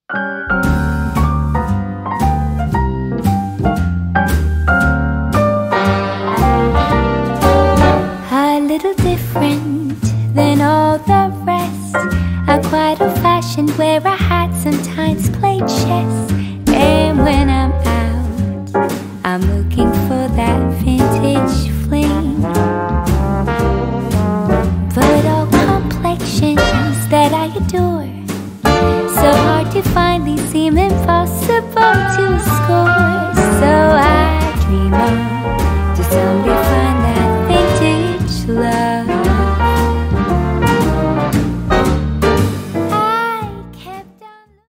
A little different than all the rest. I'm quite old-fashioned, wear a hat, sometimes play chess. And when I'm out, I'm looking for that vintage